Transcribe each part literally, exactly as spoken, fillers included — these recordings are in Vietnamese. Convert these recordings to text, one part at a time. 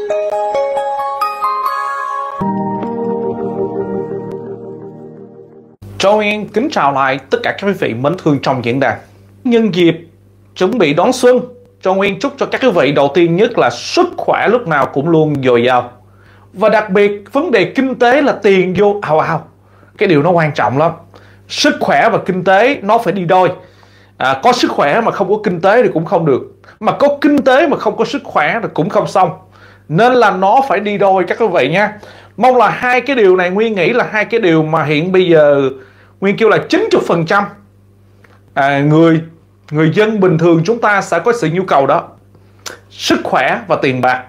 Châu Nguyên kính chào lại tất cả các quý vị mến thương trong diễn đàn. Nhân dịp chuẩn bị đón xuân, Châu Nguyên chúc cho các quý vị đầu tiên nhất là sức khỏe lúc nào cũng luôn dồi dào. Và đặc biệt vấn đề kinh tế là tiền vô ào ào. Cái điều nó quan trọng lắm. Sức khỏe và kinh tế nó phải đi đôi. à, Có sức khỏe mà không có kinh tế thì cũng không được, mà có kinh tế mà không có sức khỏe thì cũng không xong. Nên là nó phải đi đôi các quý vị nha. Mong là hai cái điều này Nguyên nghĩ là hai cái điều mà hiện bây giờ Nguyên kêu là chín mươi phần trăm à, người người dân bình thường chúng ta sẽ có sự nhu cầu đó, sức khỏe và tiền bạc.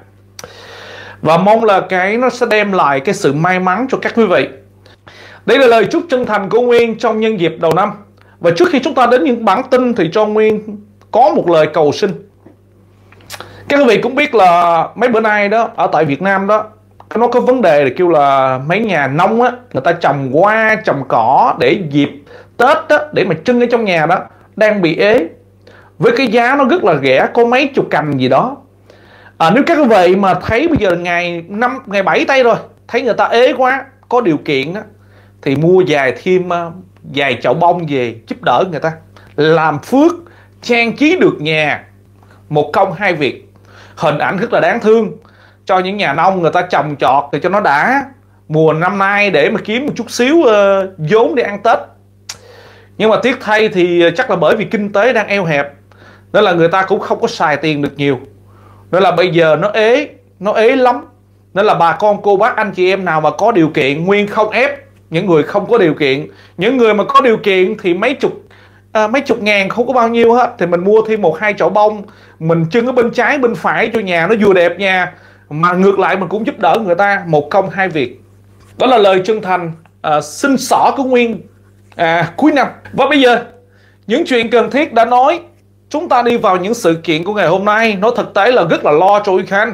Và mong là cái nó sẽ đem lại cái sự may mắn cho các quý vị. Đây là lời chúc chân thành của Nguyên trong nhân dịp đầu năm. Và trước khi chúng ta đến những bản tin thì cho Nguyên có một lời cầu xin. Các quý vị cũng biết là mấy bữa nay đó ở tại Việt Nam đó, nó có vấn đề là kêu là mấy nhà nông á, người ta trồng hoa trồng cỏ để dịp Tết đó, để mà trưng ở trong nhà đó, đang bị ế với cái giá nó rất là rẻ, có mấy chục cành gì đó. à, Nếu các quý vị mà thấy bây giờ ngày năm ngày bảy tây rồi, thấy người ta ế quá, có điều kiện đó, thì mua vài thêm uh, vài chậu bông về giúp đỡ người ta, làm phước trang trí được nhà. Một công hai việc, hình ảnh rất là đáng thương cho những nhà nông người ta trồng trọt thì cho nó đã mùa năm nay để mà kiếm một chút xíu uh, vốn để ăn Tết. Nhưng mà tiếc thay thì chắc là bởi vì kinh tế đang eo hẹp nên là người ta cũng không có xài tiền được nhiều, nên là bây giờ nó ế, nó ế lắm. Nên là bà con cô bác anh chị em nào mà có điều kiện, Nguyên không ép những người không có điều kiện. Những người mà có điều kiện thì mấy chục à, mấy chục ngàn không có bao nhiêu hết, thì mình mua thêm một hai chậu bông, mình trưng ở bên trái bên phải cho nhà nó vừa đẹp nha, mà ngược lại mình cũng giúp đỡ người ta, một công hai việc. Đó là lời chân thành à, xin xỏ của Nguyên à, cuối năm. Và bây giờ những chuyện cần thiết đã nói, chúng ta đi vào những sự kiện của ngày hôm nay. Nó thực tế là rất là lo cho Ukraine.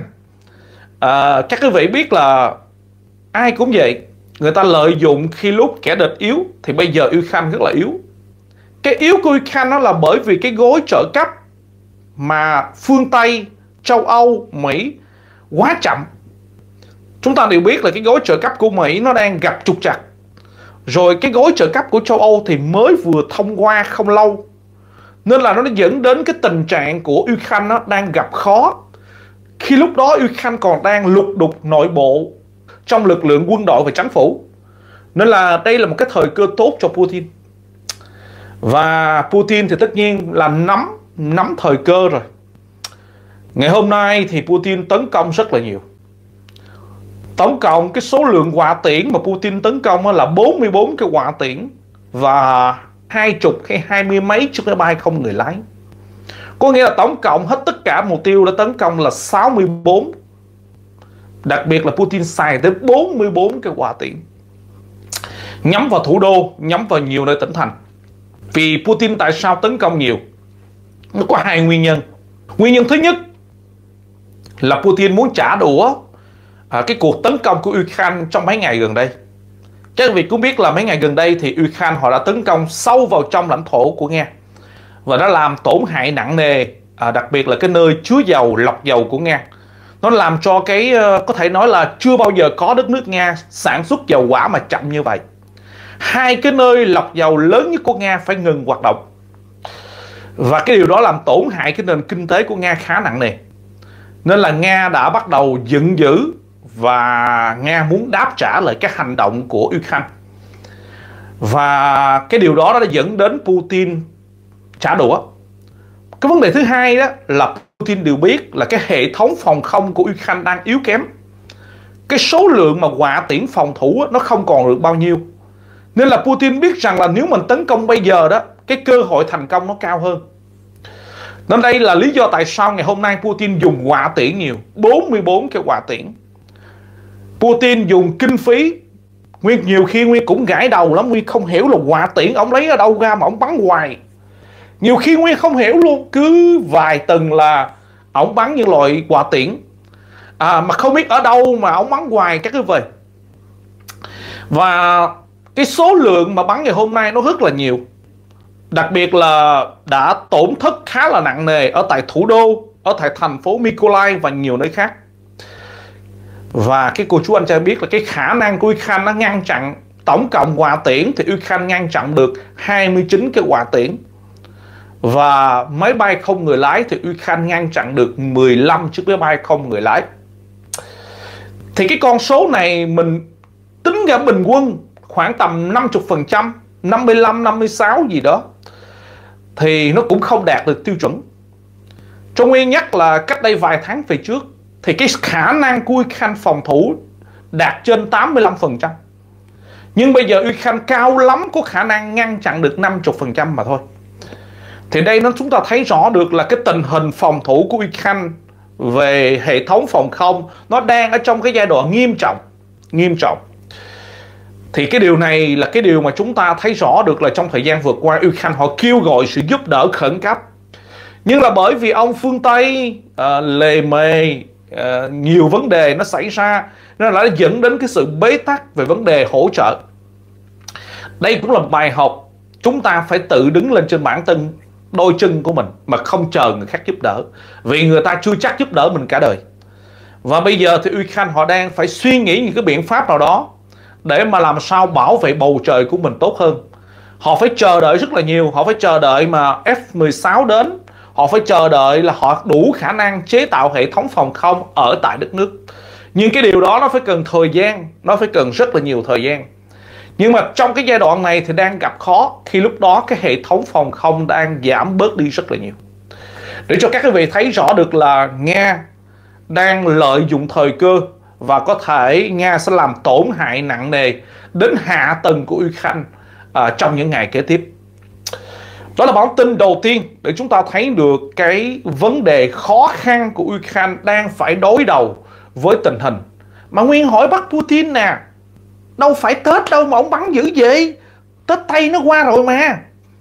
à, Các quý vị biết là ai cũng vậy, người ta lợi dụng khi lúc kẻ địch yếu, thì bây giờ Ukraine rất là yếu. Cái yếu của Ukraine nó là bởi vì cái gói trợ cấp mà phương Tây, châu Âu, Mỹ quá chậm. Chúng ta đều biết là cái gói trợ cấp của Mỹ nó đang gặp trục trặc. Rồi cái gói trợ cấp của châu Âu thì mới vừa thông qua không lâu. Nên là nó dẫn đến cái tình trạng của Ukraine nó đang gặp khó. Khi lúc đó Ukraine còn đang lục đục nội bộ trong lực lượng quân đội và chính phủ. Nên là đây là một cái thời cơ tốt cho Putin. Và Putin thì tất nhiên là nắm nắm thời cơ rồi. Ngày hôm nay thì Putin tấn công rất là nhiều. Tổng cộng cái số lượng hỏa tiễn mà Putin tấn công là bốn mươi bốn cái hỏa tiễn và hai chục hay hai mươi mấy chiếc máy bay không người lái. Có nghĩa là tổng cộng hết tất cả mục tiêu đã tấn công là sáu mươi bốn. Đặc biệt là Putin xài tới bốn mươi bốn cái hỏa tiễn, nhắm vào thủ đô, nhắm vào nhiều nơi tỉnh thành. Vì Putin tại sao tấn công nhiều? Nó có hai nguyên nhân. Nguyên nhân thứ nhất là Putin muốn trả đũa à, cái cuộc tấn công của Ukraine trong mấy ngày gần đây. Các vị cũng biết là mấy ngày gần đây thì Ukraine họ đã tấn công sâu vào trong lãnh thổ của Nga và đã làm tổn hại nặng nề, à, đặc biệt là cái nơi chứa dầu, lọc dầu của Nga. Nó làm cho cái có thể nói là chưa bao giờ có đất nước Nga sản xuất dầu hỏa mà chậm như vậy. Hai cái nơi lọc dầu lớn nhất của Nga phải ngừng hoạt động. Và cái điều đó làm tổn hại cái nền kinh tế của Nga khá nặng nề. Nên là Nga đã bắt đầu giận dữ và Nga muốn đáp trả lại các hành động của Ukraine. Và cái điều đó đã dẫn đến Putin trả đũa. Cái vấn đề thứ hai đó là Putin đều biết là cái hệ thống phòng không của Ukraine đang yếu kém. Cái số lượng mà hỏa tiễn phòng thủ nó không còn được bao nhiêu. Nên là Putin biết rằng là nếu mình tấn công bây giờ đó, cái cơ hội thành công nó cao hơn. Nên đây là lý do tại sao ngày hôm nay Putin dùng hỏa tiễn nhiều, bốn mươi bốn cái hỏa tiễn. Putin dùng kinh phí, Nguyên nhiều khi Nguyên cũng gãi đầu lắm. Nguyên không hiểu là hỏa tiễn ông lấy ở đâu ra mà ông bắn hoài. Nhiều khi Nguyên không hiểu luôn. Cứ vài tuần là ông bắn những loại hỏa tiễn à, mà không biết ở đâu mà ông bắn hoài các quý vị. Và cái số lượng mà bắn ngày hôm nay nó rất là nhiều. Đặc biệt là đã tổn thất khá là nặng nề ở tại thủ đô, ở tại thành phố Mykolaiv và nhiều nơi khác. Và cái cô chú anh cho biết là cái khả năng của Ukraine nó ngăn chặn tổng cộng hỏa tiễn thì Ukraine ngăn chặn được hai mươi chín cái hỏa tiễn. Và máy bay không người lái thì Ukraine ngăn chặn được mười lăm chiếc máy bay không người lái. Thì cái con số này mình tính ra bình quân khoảng tầm năm mươi phần trăm, năm mươi lăm, năm mươi sáu gì đó, thì nó cũng không đạt được tiêu chuẩn. Cho Nguyên nhắc là cách đây vài tháng về trước thì cái khả năng của Ukraine phòng thủ đạt trên tám mươi lăm phần trăm. Nhưng bây giờ Ukraine cao lắm có khả năng ngăn chặn được năm mươi phần trăm mà thôi. Thì đây nó chúng ta thấy rõ được là cái tình hình phòng thủ của Ukraine về hệ thống phòng không nó đang ở trong cái giai đoạn nghiêm trọng. Nghiêm trọng. Thì cái điều này là cái điều mà chúng ta thấy rõ được là trong thời gian vừa qua Ukraine họ kêu gọi sự giúp đỡ khẩn cấp. Nhưng là bởi vì ông phương Tây uh, lề mề, uh, nhiều vấn đề nó xảy ra nên là nó dẫn đến cái sự bế tắc về vấn đề hỗ trợ. Đây cũng là bài học chúng ta phải tự đứng lên trên bản thân đôi chân của mình mà không chờ người khác giúp đỡ, vì người ta chưa chắc giúp đỡ mình cả đời. Và bây giờ thì Ukraine họ đang phải suy nghĩ những cái biện pháp nào đó để mà làm sao bảo vệ bầu trời của mình tốt hơn. Họ phải chờ đợi rất là nhiều. Họ phải chờ đợi mà F mười sáu đến. Họ phải chờ đợi là họ đủ khả năng chế tạo hệ thống phòng không ở tại đất nước. Nhưng cái điều đó nó phải cần thời gian, nó phải cần rất là nhiều thời gian. Nhưng mà trong cái giai đoạn này thì đang gặp khó, khi lúc đó cái hệ thống phòng không đang giảm bớt đi rất là nhiều. Để cho các quý vị thấy rõ được là Nga đang lợi dụng thời cơ và có thể Nga sẽ làm tổn hại nặng nề đến hạ tầng của Ukraine à, trong những ngày kế tiếp. Đó là bản tin đầu tiên để chúng ta thấy được cái vấn đề khó khăn của Ukraine đang phải đối đầu với tình hình. Mà Nguyên hỏi bắt Putin nè, đâu phải Tết đâu mà ông bắn dữ vậy? Tết Tây nó qua rồi mà.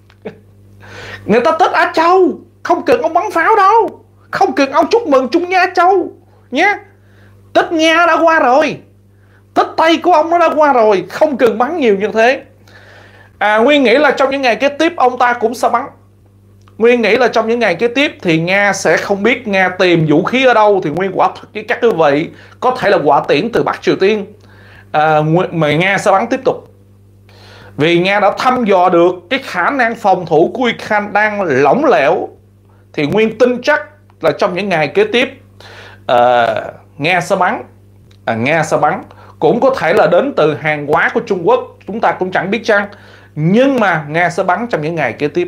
Người ta Tết Á Châu, không cần ông bắn pháo đâu, không cần ông chúc mừng Trung Nga Châu nhé. Tết Nga đã qua rồi, Tết Tây của ông nó đã qua rồi, không cần bắn nhiều như thế. À, Nguyên nghĩ là trong những ngày kế tiếp ông ta cũng sẽ bắn. Nguyên nghĩ là trong những ngày kế tiếp thì Nga sẽ không biết Nga tìm vũ khí ở đâu. Thì Nguyên quả thật với các quý vị, có thể là hỏa tiễn từ Bắc Triều Tiên, à, mà Nga sẽ bắn tiếp tục. Vì Nga đã thăm dò được cái khả năng phòng thủ của Ukraine đang lỏng lẻo. Thì Nguyên tin chắc là trong những ngày kế tiếp à, Nga sẽ bắn. à, Nga sẽ bắn. Cũng có thể là đến từ hàng hóa của Trung Quốc, chúng ta cũng chẳng biết chăng. Nhưng mà Nga sẽ bắn trong những ngày kế tiếp.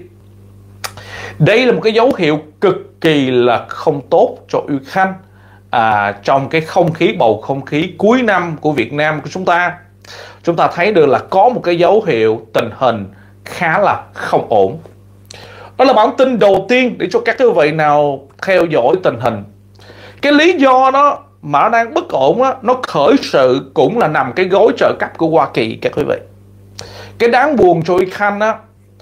Đây là một cái dấu hiệu cực kỳ là không tốt cho Ukraine à, trong cái không khí, bầu không khí cuối năm của Việt Nam của chúng ta. Chúng ta thấy được là có một cái dấu hiệu tình hình khá là không ổn. Đó là bản tin đầu tiên để cho các quý vị nào theo dõi tình hình. Cái lý do đó mà nó đang bất ổn đó, nó khởi sự cũng là nằm cái gói trợ cấp của Hoa Kỳ các quý vị. Cái đáng buồn cho Ukraine đó,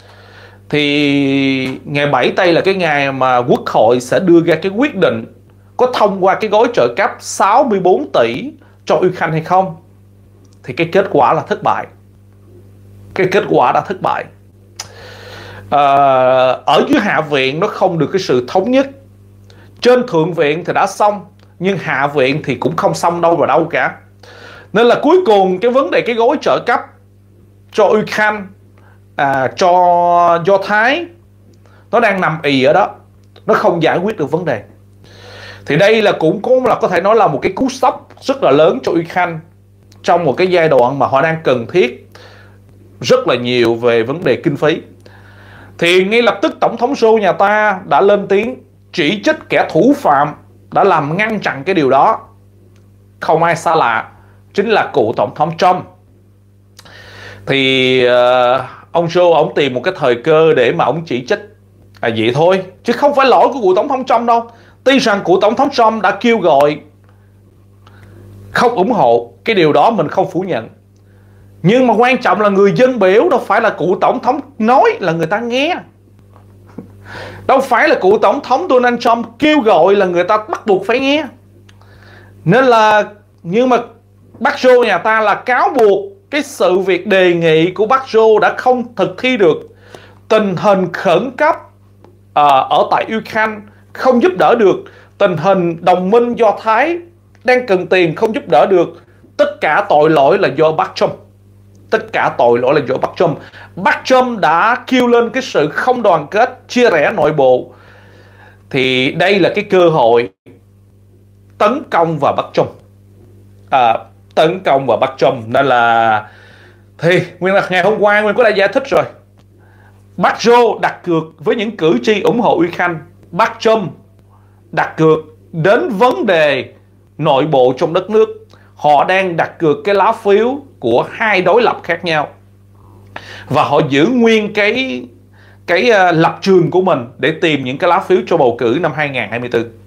thì ngày bảy tây là cái ngày mà Quốc hội sẽ đưa ra cái quyết định có thông qua cái gói trợ cấp sáu mươi bốn tỷ cho Ukraine hay không. Thì cái kết quả là thất bại. Cái kết quả đã thất bại. à, Ở dưới Hạ viện nó không được cái sự thống nhất. Trên Thượng viện thì đã xong, nhưng Hạ viện thì cũng không xong đâu vào đâu cả. Nên là cuối cùng cái vấn đề cái gói trợ cấp cho Ukraine, à, cho Do Thái, nó đang nằm ì ở đó, nó không giải quyết được vấn đề. Thì đây là cũng có là có thể nói là một cái cú sốc rất là lớn cho Ukraine trong một cái giai đoạn mà họ đang cần thiết rất là nhiều về vấn đề kinh phí. Thì ngay lập tức Tổng thống Joe nhà ta đã lên tiếng chỉ trích kẻ thủ phạm đã làm ngăn chặn cái điều đó. Không ai xa lạ, chính là cựu Tổng thống Trump. Thì uh, ông Joe ông tìm một cái thời cơ để mà ông chỉ trích à, vậy thôi, chứ không phải lỗi của cựu Tổng thống Trump đâu. Tuy rằng cựu Tổng thống Trump đã kêu gọi không ủng hộ, cái điều đó mình không phủ nhận. Nhưng mà quan trọng là người dân biểu, đâu phải là cựu Tổng thống nói là người ta nghe. Đâu phải là cựu Tổng thống Donald Trump kêu gọi là người ta bắt buộc phải nghe. Nên là, nhưng mà bác Joe nhà ta là cáo buộc cái sự việc đề nghị của bác Joe đã không thực thi được. Tình hình khẩn cấp à, ở tại Ukraine không giúp đỡ được. Tình hình đồng minh Do Thái đang cần tiền không giúp đỡ được. Tất cả tội lỗi là do Park Chung. Tất cả tội lỗi là do Park Chung. Park Chung đã kêu lên cái sự không đoàn kết, chia rẽ nội bộ. Thì đây là cái cơ hội tấn công vào Park Chung, à, tấn công vào Park Chung. Nên là thì Nguyên là ngày hôm qua Nguyên có đã giải thích rồi. Park Jo đặt cược với những cử tri ủng hộ Uy Khanh. Park Chung đặt cược đến vấn đề nội bộ trong đất nước. Họ đang đặt cược cái lá phiếu của hai đối lập khác nhau, và họ giữ nguyên cái cái uh, lập trường của mình để tìm những cái lá phiếu cho bầu cử năm hai nghìn không trăm hai mươi tư.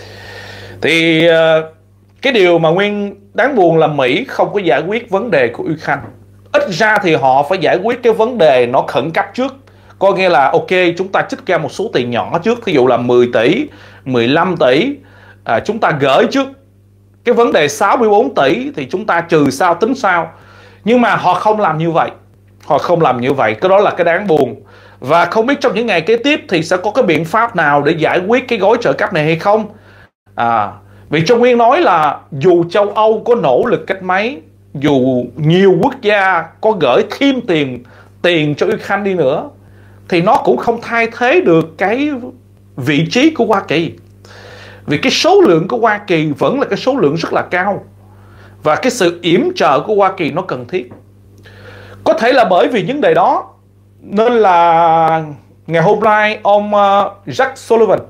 Thì uh, cái điều mà Nguyên đáng buồn là Mỹ không có giải quyết vấn đề của Uy Khanh. Ít ra thì họ phải giải quyết cái vấn đề nó khẩn cấp trước. Có nghĩa là ok, chúng ta trích ra một số tiền nhỏ trước, ví dụ là mười tỷ, mười lăm tỷ, à, chúng ta gửi trước. Cái vấn đề sáu mươi bốn tỷ thì chúng ta trừ sao tính sao. Nhưng mà họ không làm như vậy. Họ không làm như vậy, cái đó là cái đáng buồn. Và không biết trong những ngày kế tiếp thì sẽ có cái biện pháp nào để giải quyết cái gói trợ cấp này hay không. À, vì Trung Nguyên nói là dù châu Âu có nỗ lực cách mấy, dù nhiều quốc gia có gửi thêm tiền tiền cho Uy Khanh đi nữa, thì nó cũng không thay thế được cái vị trí của Hoa Kỳ. Vì cái số lượng của Hoa Kỳ vẫn là cái số lượng rất là cao, và cái sự yểm trợ của Hoa Kỳ nó cần thiết. Có thể là bởi vì vấn đề đó nên là ngày hôm nay ông Jake Sullivan,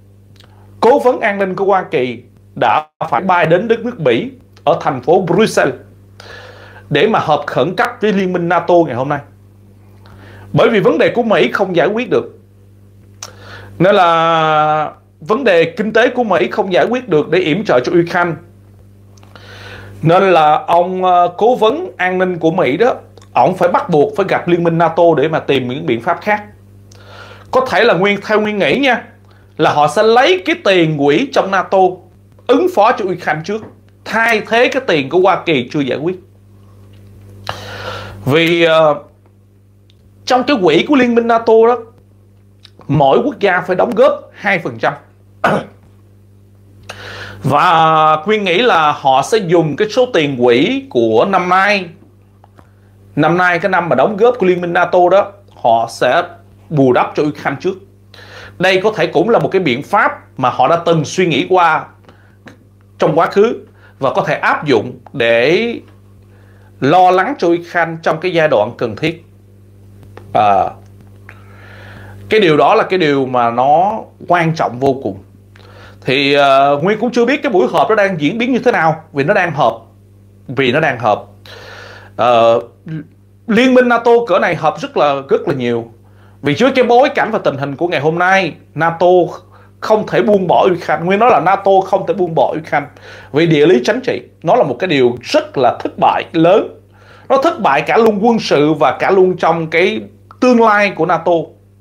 cố vấn an ninh của Hoa Kỳ, đã phải bay đến đất nước Mỹ ở thành phố Brussels để mà họp khẩn cấp với Liên minh NATO ngày hôm nay. Bởi vì vấn đề của Mỹ không giải quyết được, nên là vấn đề kinh tế của Mỹ không giải quyết được để yểm trợ cho Uy Khanh. Nên là ông cố vấn an ninh của Mỹ đó, ông phải bắt buộc phải gặp Liên minh NATO để mà tìm những biện pháp khác. Có thể là Nguyên theo Nguyên nghĩ nha, là họ sẽ lấy cái tiền quỹ trong NATO ứng phó cho Uy Khanh trước, thay thế cái tiền của Hoa Kỳ chưa giải quyết. Vì uh, trong cái quỹ của Liên minh NATO đó, mỗi quốc gia phải đóng góp hai phần trăm. Và Quyên nghĩ là họ sẽ dùng cái số tiền quỹ của năm nay, Năm nay cái năm mà đóng góp của Liên minh NATO đó, họ sẽ bù đắp cho Uy Khanh trước. Đây có thể cũng là một cái biện pháp mà họ đã từng suy nghĩ qua trong quá khứ, và có thể áp dụng để lo lắng cho Uy Khanh trong cái giai đoạn cần thiết. à, Cái điều đó là cái điều mà nó quan trọng vô cùng. Thì uh, Nguyên cũng chưa biết cái buổi họp đó đang diễn biến như thế nào, vì nó đang họp Vì nó đang họp uh, Liên minh NATO cỡ này họp rất là rất là nhiều. Vì trước cái bối cảnh và tình hình của ngày hôm nay, NATO không thể buông bỏ Uy Khanh. Nguyên nói là NATO không thể buông bỏ Uy Khanh vì địa lý chính trị. Nó là một cái điều rất là thất bại lớn. Nó thất bại cả luôn quân sự và cả luôn trong cái tương lai của NATO.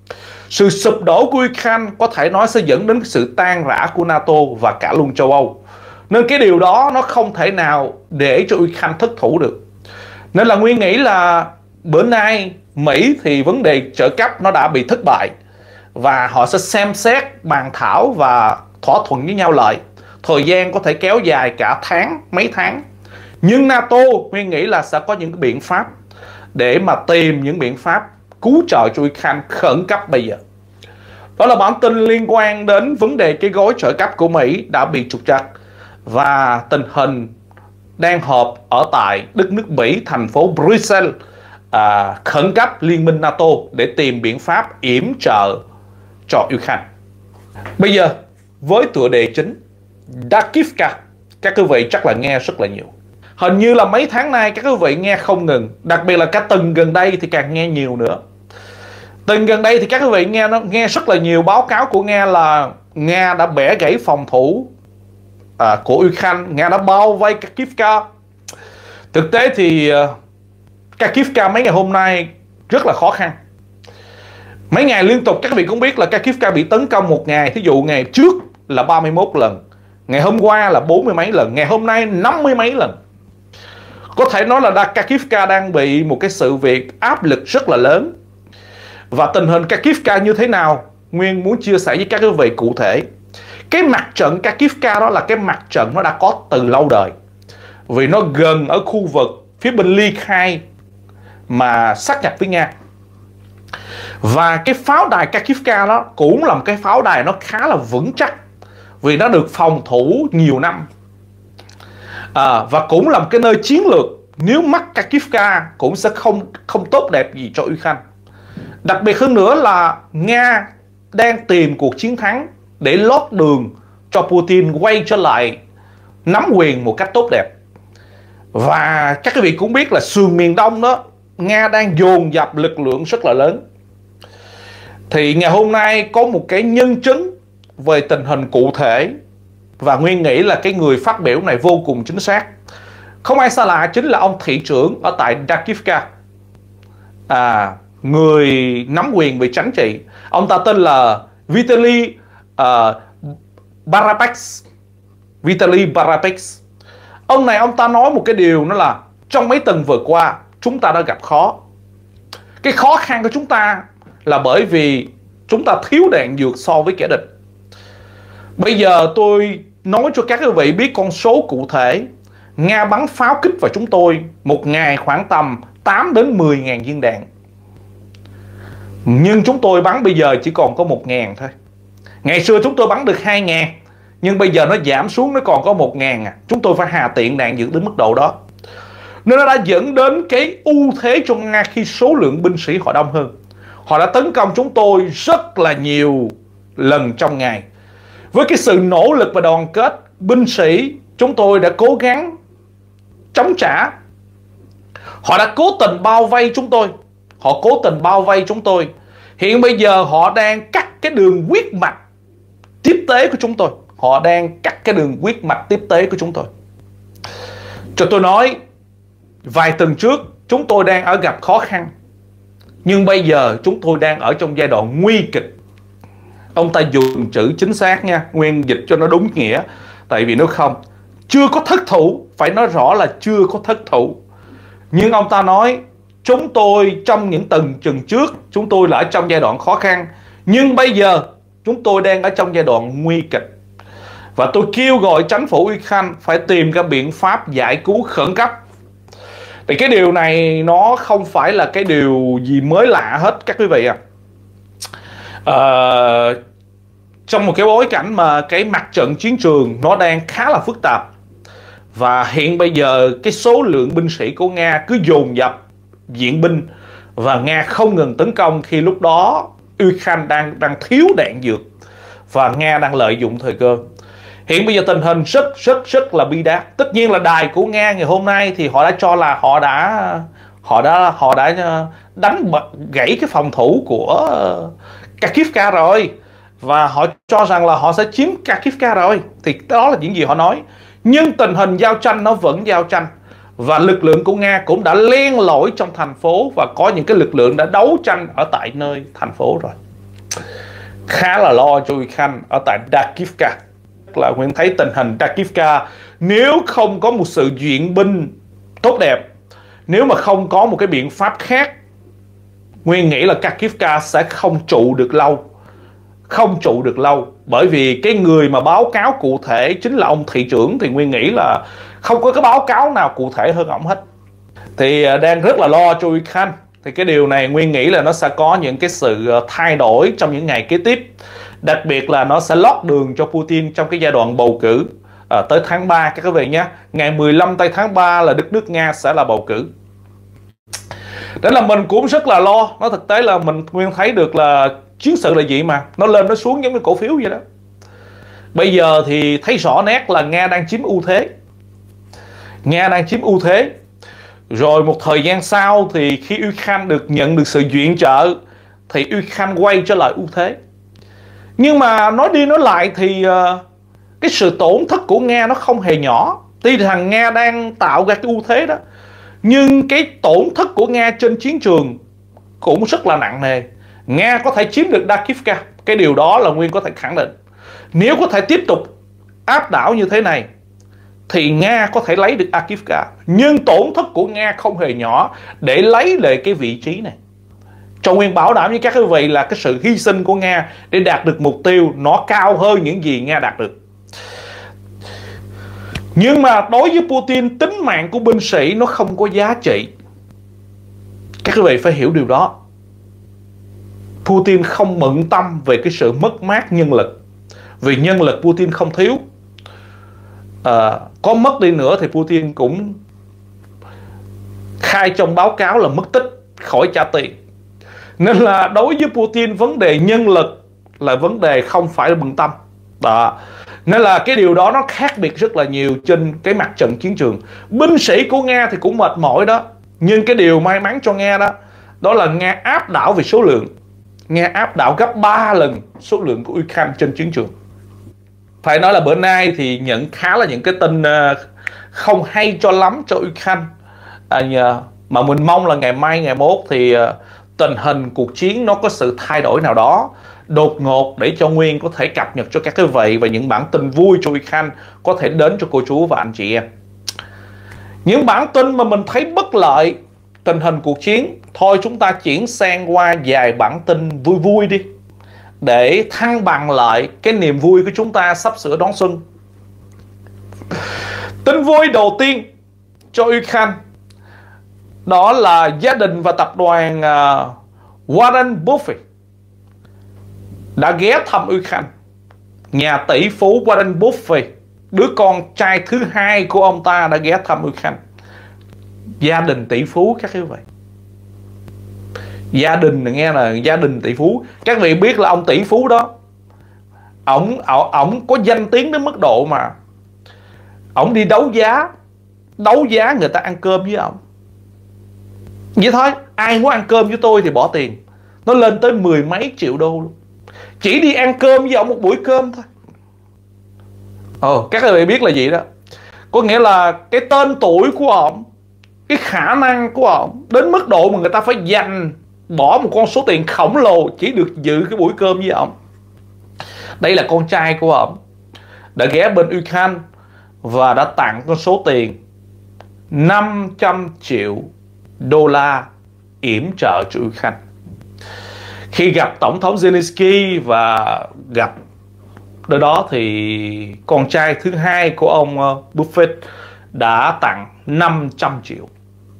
Sự sụp đổ của Uy Khanh có thể nói sẽ dẫn đến sự tan rã của NATO và cả luôn châu Âu. Nên cái điều đó nó không thể nào để cho Uy Khanh thất thủ được. Nên là Nguyên nghĩ là bữa nay Mỹ thì vấn đề trợ cấp nó đã bị thất bại, và họ sẽ xem xét, bàn thảo và thỏa thuận với nhau lại. Thời gian có thể kéo dài cả tháng, mấy tháng. Nhưng NATO Nguyên nghĩ là sẽ có những cái biện pháp để mà tìm những biện pháp cứu trợ cho Uy Khanh khẩn cấp bây giờ. Đó là bản tin liên quan đến vấn đề cái gói trợ cấp của Mỹ đã bị trục trặc, và tình hình đang họp ở tại đất nước Mỹ, thành phố Brussels, à, khẩn cấp Liên minh NATO để tìm biện pháp yểm trợ cho Uy Khanh. Bây giờ với tựa đề chính Dakivka, các quý vị chắc là nghe rất là nhiều. Hình như là mấy tháng nay các quý vị nghe không ngừng, đặc biệt là cả tuần gần đây thì càng nghe nhiều nữa. Tuần gần đây thì các quý vị nghe nó nghe rất là nhiều báo cáo của Nga là Nga đã bẻ gãy phòng thủ à, của Uy Khanh, Nga đã bao vây Kakivka. Thực tế thì uh, Kakivka mấy ngày hôm nay rất là khó khăn. Mấy ngày liên tục các vị cũng biết là Kakivka bị tấn công một ngày. Thí dụ ngày trước là ba mươi mốt lần, ngày hôm qua là bốn mươi mấy lần, ngày hôm nay năm mươi mấy lần. Có thể nói là Kakivka đang bị một cái sự việc áp lực rất là lớn. Và tình hình Kakivka như thế nào, Nguyên muốn chia sẻ với các quý vị cụ thể. Cái mặt trận Kakivka đó là cái mặt trận nó đã có từ lâu đời, vì nó gần ở khu vực phía bên ly khai mà sát nhập với Nga. Và cái pháo đài Kakivka đó cũng là một cái pháo đài nó khá là vững chắc, vì nó được phòng thủ nhiều năm, à, và cũng là một cái nơi chiến lược. Nếu mắc Kakivka cũng sẽ không không tốt đẹp gì cho Ukraine. Đặc biệt hơn nữa là Nga đang tìm cuộc chiến thắng để lót đường cho Putin quay trở lại nắm quyền một cách tốt đẹp. Và các quý vị cũng biết là sườn miền Đông đó, Nga đang dồn dập lực lượng rất là lớn. Thì ngày hôm nay có một cái nhân chứng về tình hình cụ thể, và Nguyên nghĩ là cái người phát biểu này vô cùng chính xác. Không ai xa lạ, chính là ông thị trưởng ở tại Dakivka, à, người nắm quyền về chính trị. Ông ta tên là Vitaly uh, Barabets. Vitaly Barabets. Ông này ông ta nói một cái điều, đó là trong mấy tuần vừa qua chúng ta đã gặp khó. Cái khó khăn của chúng ta là bởi vì chúng ta thiếu đạn dược so với kẻ địch. Bây giờ tôi nói cho các quý vị biết con số cụ thể. Nga bắn pháo kích vào chúng tôi một ngày khoảng tầm tám đến mười ngàn viên đạn. Nhưng chúng tôi bắn bây giờ chỉ còn có một ngàn thôi. Ngày xưa chúng tôi bắn được hai ngàn, nhưng bây giờ nó giảm xuống, nó còn có một ngàn à. Chúng tôi phải hà tiện đạn dược đến mức độ đó. Nên nó đã dẫn đến cái ưu thế cho Nga khi số lượng binh sĩ họ đông hơn. Họ đã tấn công chúng tôi rất là nhiều lần trong ngày. Với cái sự nỗ lực và đoàn kết, binh sĩ chúng tôi đã cố gắng chống trả. Họ đã cố tình bao vây chúng tôi. Họ cố tình bao vây chúng tôi. Hiện bây giờ họ đang cắt cái đường huyết mạch tiếp tế của chúng tôi. Họ đang cắt cái đường huyết mạch tiếp tế của chúng tôi. Cho tôi nói, vài tuần trước chúng tôi đang ở gặp khó khăn, nhưng bây giờ chúng tôi đang ở trong giai đoạn nguy kịch. Ông ta dùng chữ chính xác nha, Nguyên dịch cho nó đúng nghĩa. Tại vì nếu không, chưa có thất thủ, phải nói rõ là chưa có thất thủ. Nhưng ông ta nói, chúng tôi trong những tuần chừng trước, chúng tôi là ở trong giai đoạn khó khăn, nhưng bây giờ chúng tôi đang ở trong giai đoạn nguy kịch. Và tôi kêu gọi chính phủ Ukraine phải tìm ra biện pháp giải cứu khẩn cấp. Thì cái điều này nó không phải là cái điều gì mới lạ hết các quý vị à. à Trong một cái bối cảnh mà cái mặt trận chiến trường nó đang khá là phức tạp, và hiện bây giờ cái số lượng binh sĩ của Nga cứ dồn dập diện binh, và Nga không ngừng tấn công khi lúc đó Ukraine đang, đang thiếu đạn dược, và Nga đang lợi dụng thời cơ. Hiện bây giờ tình hình rất rất rất là bi đát. Tất nhiên là đài của Nga ngày hôm nay thì họ đã cho là họ đã họ đã họ đã đánh gãy cái phòng thủ của Kakivka rồi, và họ cho rằng là họ sẽ chiếm Kakivka rồi. Thì đó là những gì họ nói. Nhưng tình hình giao tranh nó vẫn giao tranh, và lực lượng của Nga cũng đã len lỏi trong thành phố, và có những cái lực lượng đã đấu tranh ở tại nơi thành phố rồi. Khá là lo cho Ukraine ở tại Dakivka. Là Nguyên thấy tình hình Dakivka, nếu không có một sự duyện binh tốt đẹp, nếu mà không có một cái biện pháp khác, Nguyên nghĩ là Dakivka sẽ không trụ được lâu. Không trụ được lâu. Bởi vì cái người mà báo cáo cụ thể chính là ông thị trưởng, thì Nguyên nghĩ là không có cái báo cáo nào cụ thể hơn ổng hết. Thì đang rất là lo cho Ukraine. Thì cái điều này Nguyên nghĩ là nó sẽ có những cái sự thay đổi trong những ngày kế tiếp. Đặc biệt là nó sẽ lót đường cho Putin trong cái giai đoạn bầu cử à, tới tháng ba các quý vị nhé. Ngày mười lăm tây tháng ba là đất nước Nga sẽ là bầu cử. Đó là mình cũng rất là lo. Nó thực tế là mình Nguyên thấy được là chiến sự là gì mà nó lên nó xuống giống như cổ phiếu vậy đó. Bây giờ thì thấy rõ nét là Nga đang chiếm ưu thế. Nga đang chiếm ưu thế. Rồi một thời gian sau thì khi Ukraine được nhận được sự viện trợ thì Ukraine quay trở lại ưu thế. Nhưng mà nói đi nói lại thì uh, cái sự tổn thất của Nga nó không hề nhỏ. Tuy thằng Nga đang tạo ra cái ưu thế đó, nhưng cái tổn thất của Nga trên chiến trường cũng rất là nặng nề. Nga có thể chiếm được Dakivka, cái điều đó là Nguyên có thể khẳng định. Nếu có thể tiếp tục áp đảo như thế này thì Nga có thể lấy được Dakivka. Nhưng tổn thất của Nga không hề nhỏ để lấy lại cái vị trí này. Châu Nguyên bảo đảm với các quý vị là cái sự hy sinh của Nga để đạt được mục tiêu nó cao hơn những gì Nga đạt được. Nhưng mà đối với Putin, tính mạng của binh sĩ nó không có giá trị. Các quý vị phải hiểu điều đó. Putin không bận tâm về cái sự mất mát nhân lực, vì nhân lực Putin không thiếu. à, Có mất đi nữa thì Putin cũng khai trong báo cáo là mất tích, khỏi trả tiền. Nên là đối với Putin, vấn đề nhân lực là vấn đề không phải là bận tâm đó. Nên là cái điều đó nó khác biệt rất là nhiều trên cái mặt trận chiến trường. Binh sĩ của Nga thì cũng mệt mỏi đó, nhưng cái điều may mắn cho Nga đó Đó là Nga áp đảo về số lượng. Nga áp đảo gấp ba lần số lượng của Ukraine trên chiến trường. Phải nói là bữa nay thì nhận khá là những cái tin không hay cho lắm cho Ukraine. à, Mà mình mong là ngày mai ngày mốt thì tình hình cuộc chiến nó có sự thay đổi nào đó đột ngột để cho Nguyên có thể cập nhật cho các quý vị và những bản tin vui cho Ukraine có thể đến cho cô chú và anh chị em. Những bản tin mà mình thấy bất lợi tình hình cuộc chiến, thôi chúng ta chuyển sang qua vài bản tin vui vui đi, để thăng bằng lại cái niềm vui của chúng ta sắp sửa đón xuân. Tin vui đầu tiên cho Ukraine đó là gia đình và tập đoàn uh, Warren Buffett đã ghé thăm Ukraine. Nhà tỷ phú Warren Buffett, đứa con trai thứ hai của ông ta, đã ghé thăm Ukraine. Gia đình tỷ phú các quý vị. Gia đình này nghe là gia đình tỷ phú. Các vị biết là ông tỷ phú đó, ổng ổng có danh tiếng đến mức độ mà ổng đi đấu giá, đấu giá người ta ăn cơm với ổng. Vậy thôi, ai muốn ăn cơm với tôi thì bỏ tiền. Nó lên tới mười mấy triệu đô luôn, chỉ đi ăn cơm với ổng một buổi cơm thôi. Ồ, các vị biết là gì đó. Có nghĩa là cái tên tuổi của ổng, cái khả năng của ổng đến mức độ mà người ta phải dành bỏ một con số tiền khổng lồ chỉ được dự cái buổi cơm với ổng. Đây là con trai của ổng đã ghé bên Ukraine và đã tặng con số tiền năm trăm triệu đô la yểm trợ cho Ukraine. Khi gặp Tổng thống Zelensky và gặp nơi đó thì con trai thứ hai của ông Buffett đã tặng năm trăm triệu.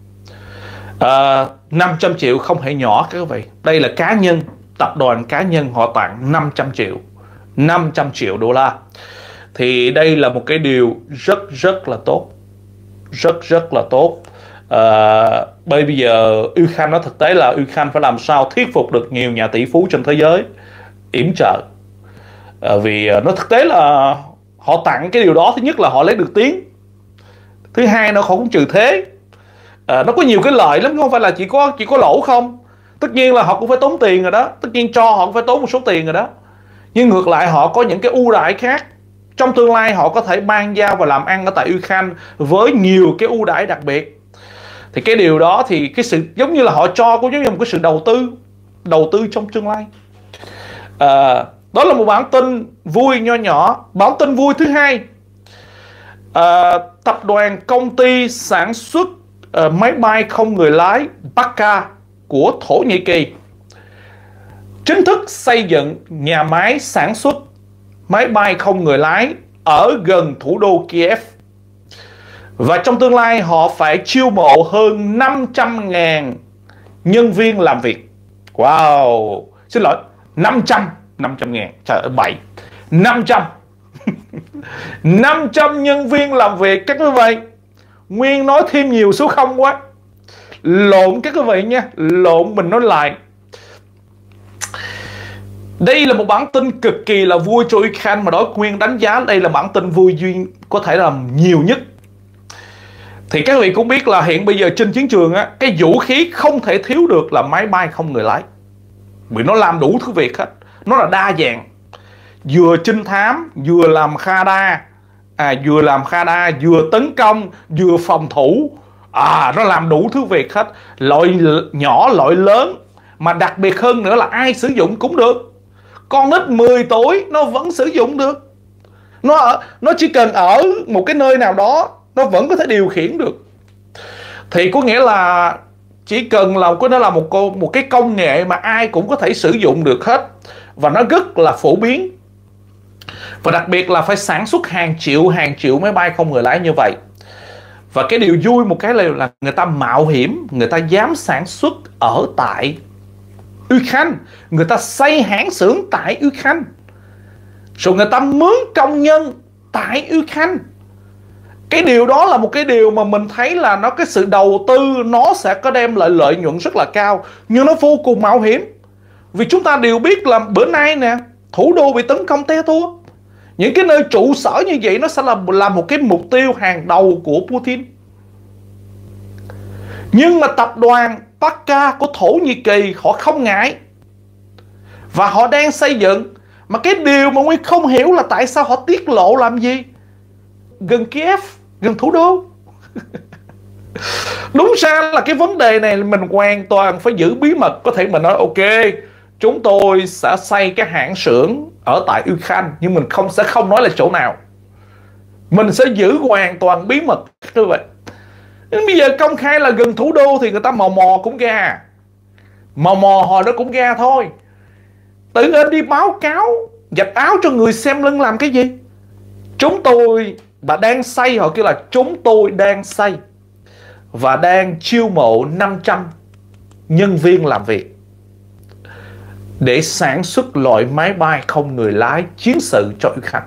À, năm trăm triệu không hề nhỏ các vị. Đây là cá nhân, tập đoàn cá nhân họ tặng năm trăm triệu, năm trăm triệu đô la. Thì đây là một cái điều rất rất là tốt, rất rất là tốt. À, bây giờ Ukraine nó thực tế là Ukraine phải làm sao thuyết phục được nhiều nhà tỷ phú trên thế giới yểm trợ. À, vì nó thực tế là họ tặng cái điều đó, thứ nhất là họ lấy được tiếng, thứ hai nó không trừ thế. À, nó có nhiều cái lợi lắm, không phải là chỉ có chỉ có lỗ không. Tất nhiên là họ cũng phải tốn tiền rồi đó, tất nhiên cho họ cũng phải tốn một số tiền rồi đó. Nhưng ngược lại họ có những cái ưu đãi khác. Trong tương lai họ có thể ban giao và làm ăn ở tại Ukraine với nhiều cái ưu đãi đặc biệt. Thì cái điều đó thì cái sự giống như là họ cho cũng giống như một cái sự đầu tư, đầu tư trong tương lai. À, đó là một bản tin vui nho nhỏ. Bản tin vui thứ hai, à, tập đoàn công ty sản xuất uh, máy bay không người lái Bakka của Thổ Nhĩ Kỳ chính thức xây dựng nhà máy sản xuất máy bay không người lái ở gần thủ đô Kiev. Và trong tương lai họ phải chiêu mộ hơn năm trăm nghìn nhân viên làm việc. Wow, xin lỗi, năm trăm, năm trăm ngàn, trời ơi, bảy, năm trăm. năm trăm nhân viên làm việc các quý vị. Nguyên nói thêm nhiều số không quá. Lộn các quý vị nha, lộn mình nói lại. Đây là một bản tin cực kỳ là vui cho Ukraine, mà đối Nguyên đánh giá đây là bản tin vui duy có thể là nhiều nhất. Thì các vị cũng biết là hiện bây giờ trên chiến trường á, cái vũ khí không thể thiếu được là máy bay không người lái. Vì nó làm đủ thứ việc hết, nó là đa dạng, vừa trinh thám, vừa làm radar, à, vừa làm radar, vừa tấn công, vừa phòng thủ. À, nó làm đủ thứ việc hết, loại nhỏ, loại lớn. Mà đặc biệt hơn nữa là ai sử dụng cũng được. Con nít mười tuổi nó vẫn sử dụng được. Nó ở, nó chỉ cần ở một cái nơi nào đó nó vẫn có thể điều khiển được. Thì có nghĩa là chỉ cần là có nó là một cô một cái công nghệ mà ai cũng có thể sử dụng được hết, và nó rất là phổ biến. Và đặc biệt là phải sản xuất hàng triệu hàng triệu máy bay không người lái như vậy. Và cái điều vui một cái là người ta mạo hiểm, người ta dám sản xuất ở tại Ukraine, người ta xây hãng xưởng tại Ukraine, rồi người ta mướn công nhân tại Ukraine. Cái điều đó là một cái điều mà mình thấy là nó cái sự đầu tư nó sẽ có đem lại lợi nhuận rất là cao, nhưng nó vô cùng mạo hiểm. Vì chúng ta đều biết là bữa nay nè, thủ đô bị tấn công te tua. Những cái nơi trụ sở như vậy nó sẽ là, là một cái mục tiêu hàng đầu của Putin. Nhưng mà tập đoàn Paka của Thổ Nhĩ Kỳ họ không ngại, và họ đang xây dựng. Mà cái điều mà Nguyên không hiểu là tại sao họ tiết lộ làm gì gần Kiev, gần thủ đô. Đúng ra là cái vấn đề này mình hoàn toàn phải giữ bí mật. Có thể mình nói ok, chúng tôi sẽ xây cái hãng xưởng ở tại Ukraine, nhưng mình không sẽ không nói là chỗ nào. Mình sẽ giữ hoàn toàn bí mật như vậy. Nhưng bây giờ công khai là gần thủ đô thì người ta mò mò cũng ra. Mò mò hồi đó cũng ra thôi. Tự nhiên đi báo cáo, dạch áo cho người xem lưng làm cái gì? Chúng tôi và đang xây, họ kêu là chúng tôi đang xây và đang chiêu mộ năm trăm nhân viên làm việc để sản xuất loại máy bay không người lái chiến sự cho Ukraine.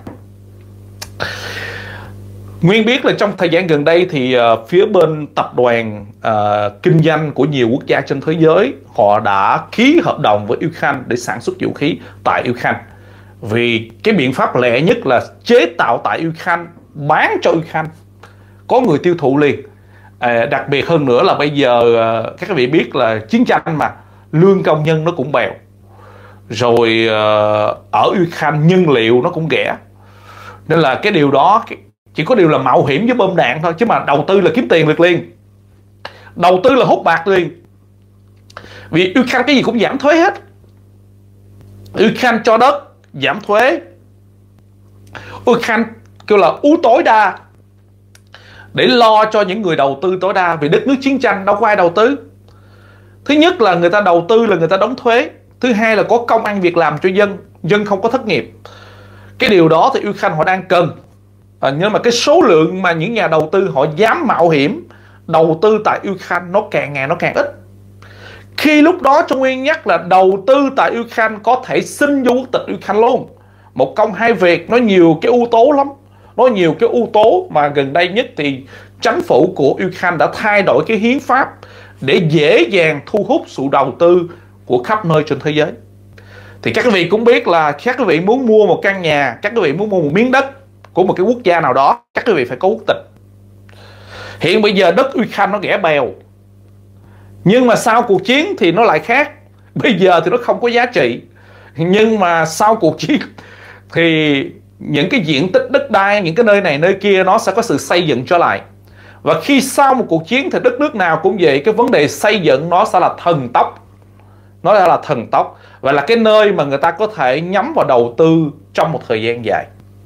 Nguyên biết là trong thời gian gần đây thì uh, phía bên tập đoàn uh, kinh doanh của nhiều quốc gia trên thế giới, họ đã ký hợp đồng với Ukraine để sản xuất vũ khí tại Ukraine. Vì cái biện pháp lẹ nhất là chế tạo tại Ukraine, bán cho Ukraine, có người tiêu thụ liền. À, đặc biệt hơn nữa là bây giờ uh, các vị biết là chiến tranh mà, lương công nhân nó cũng bèo. Rồi uh, ở Ukraine nhân liệu nó cũng rẻ. Nên là cái điều đó chỉ có điều là mạo hiểm với bom đạn thôi, chứ mà đầu tư là kiếm tiền được liền. Đầu tư là hút bạc liền. Vì Ukraine cái gì cũng giảm thuế hết. Ukraine cho đất giảm thuế. Ukraine kêu là ưu tối đa để lo cho những người đầu tư tối đa. Vì đất nước chiến tranh đâu có ai đầu tư. Thứ nhất là người ta đầu tư là người ta đóng thuế. Thứ hai là có công ăn việc làm cho dân, dân không có thất nghiệp. Cái điều đó thì Ukraine họ đang cần. À, nhưng mà cái số lượng mà những nhà đầu tư họ dám mạo hiểm đầu tư tại Ukraine nó càng ngày nó càng ít. Khi lúc đó cho Nguyên nhắc là đầu tư tại Ukraine có thể xin vô quốc tịch Ukraine luôn. Một công hai việc, nó nhiều cái ưu tố lắm. Nó nhiều cái ưu tố mà gần đây nhất thì chính phủ của Ukraine đã thay đổi cái hiến pháp để dễ dàng thu hút sự đầu tư của khắp nơi trên thế giới. Thì các quý vị cũng biết là các quý vị muốn mua một căn nhà, các quý vị muốn mua một miếng đất của một cái quốc gia nào đó, các quý vị phải có quốc tịch. Hiện bây giờ đất Ukraine nó rẻ bèo, nhưng mà sau cuộc chiến thì nó lại khác. Bây giờ thì nó không có giá trị, nhưng mà sau cuộc chiến thì những cái diện tích đất đai, những cái nơi này nơi kia nó sẽ có sự xây dựng trở lại. Và khi sau một cuộc chiến thì đất nước nào cũng vậy, cái vấn đề xây dựng nó sẽ là thần tốc. Nó là thần tốc và là cái nơi mà người ta có thể nhắm vào đầu tư trong một thời gian dài.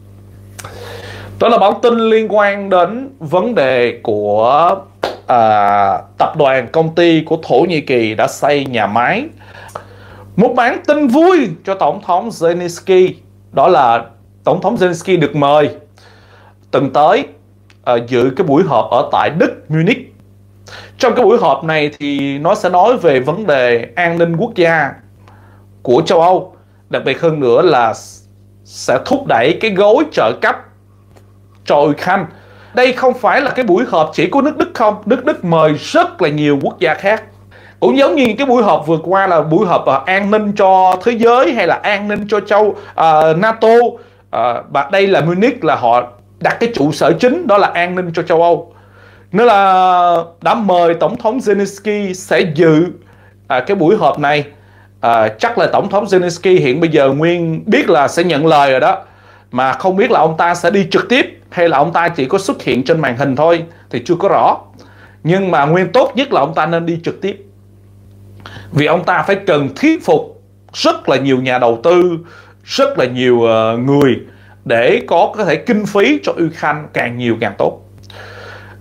Đó là bản tin liên quan đến vấn đề của à, tập đoàn công ty của Thổ Nhĩ Kỳ đã xây nhà máy. Một bản tin vui cho Tổng thống Zelensky, đó là Tổng thống Zelensky được mời từng tới à, dự cái buổi họp ở tại Đức, Munich. Trong cái buổi họp này thì nó sẽ nói về vấn đề an ninh quốc gia của châu Âu. Đặc biệt hơn nữa là sẽ thúc đẩy cái gói trợ cấp cho Ukraine. Đây không phải là cái buổi họp chỉ của nước Đức không. Nước Đức mời rất là nhiều quốc gia khác. Cũng giống như cái buổi họp vừa qua là buổi họp uh, an ninh cho thế giới hay là an ninh cho châu uh, NATO. Uh, và đây là Munich, là họ đặt cái trụ sở chính, đó là an ninh cho châu Âu. Nên là đã mời Tổng thống Zelensky sẽ dự à, cái buổi họp này. à, Chắc là Tổng thống Zelensky hiện bây giờ Nguyên biết là sẽ nhận lời rồi đó. Mà không biết là ông ta sẽ đi trực tiếp hay là ông ta chỉ có xuất hiện trên màn hình thôi thì chưa có rõ. Nhưng mà Nguyên tốt nhất là ông ta nên đi trực tiếp. Vì ông ta phải cần thuyết phục rất là nhiều nhà đầu tư, rất là nhiều uh, người để có có thể kinh phí cho Ukraine càng nhiều càng tốt.